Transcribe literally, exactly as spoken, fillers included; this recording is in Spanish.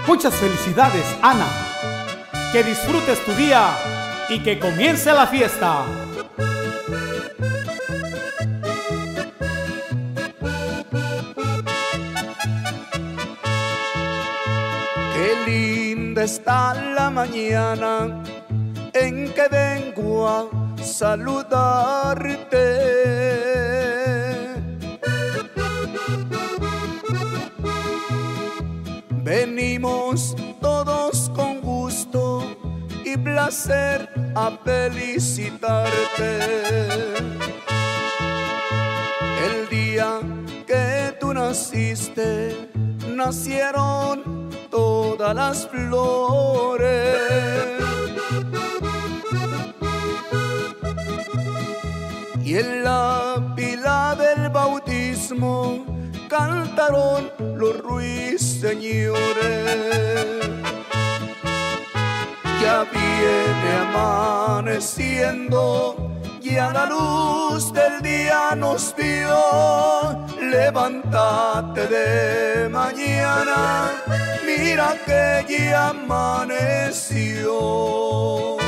Muchas felicidades, Ana. Que disfrutes tu día y que comience la fiesta. Qué linda está la mañana en que vengo a saludarte. Venimos todos con gusto y placer a felicitarte. El día que tú naciste, nacieron todas las flores. Y en la pila del bautismo cantaron los ruiseñores. Ya viene amaneciendo, ya la luz del día nos vio. Levántate de mañana, mira que ya amaneció.